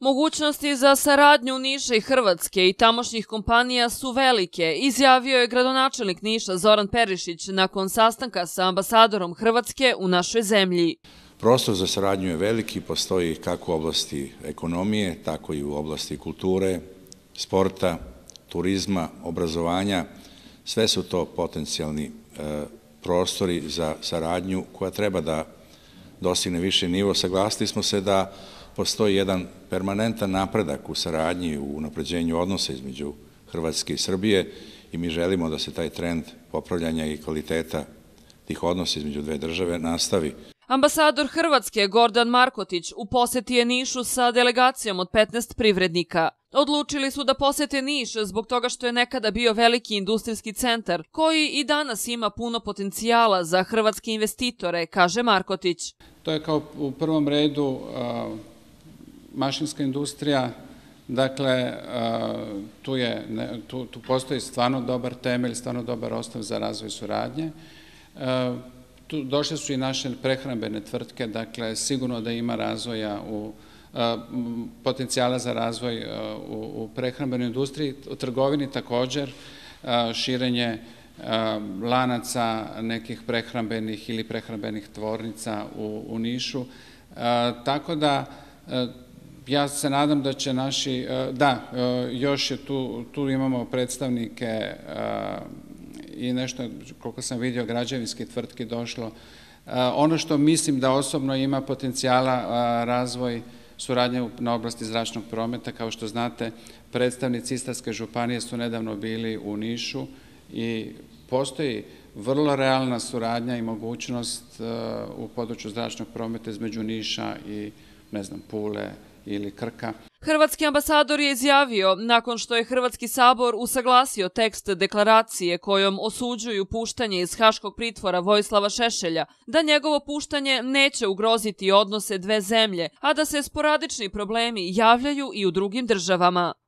Mogućnosti za saradnju Niša i Hrvatske i tamošnjih kompanija su velike, izjavio je gradonačelnik Niša Zoran Perišić nakon sastanka sa ambasadorom Hrvatske u našoj zemlji. Prostor za saradnju je veliki, postoji kako u oblasti ekonomije, tako i u oblasti kulture, sporta, turizma, obrazovanja. Sve su to potencijalni prostori za saradnju koja treba da dostigne viši nivo. Saglasili smo se da postoji jedan permanentan napredak u saradnji, u unapređenju odnosa između Hrvatske i Srbije i mi želimo da se taj trend popravljanja i kvaliteta tih odnosa između dve države nastavi. Ambasador Hrvatske Gordan Markotić u poseti je Nišu sa delegacijom od 15 privrednika. Odlučili su da posete Niš zbog toga što je nekada bio veliki industrijski centar koji i danas ima puno potencijala za hrvatske investitore, kaže Markotić. To je kao u prvom redu mašinska industrija, dakle tu postoji stvarno dobar temelj, stvarno dobar osnov za razvoj suradnje. Došle su i naše prehrambene tvrtke, dakle sigurno da ima razvoja potencijala za razvoj u prehrambenoj industriji, u trgovini također, širenje lanaca nekih prehrambenih ili prehrambenih tvornica u Nišu. Tako da ja se nadam da će naši, još je tu imamo predstavnike i nešto, koliko sam vidio, građevinske tvrtke došlo. Ono što mislim da osobno ima potencijala razvoj suradnje na oblasti zračnog prometa, kao što znate, predstavnici Istarske županije su nedavno bili u Nišu i postoji vrlo realna suradnja i mogućnost u području zračnog prometa između Niša i, ne znam, Pule ili Krka. Hrvatski ambasador je izjavio, nakon što je Hrvatski sabor usaglasio tekst deklaracije kojom osuđuju puštanje iz haškog pritvora Vojislava Šešelja, da njegovo puštanje neće ugroziti odnose dve zemlje, a da se sporadični problemi javljaju i u drugim državama.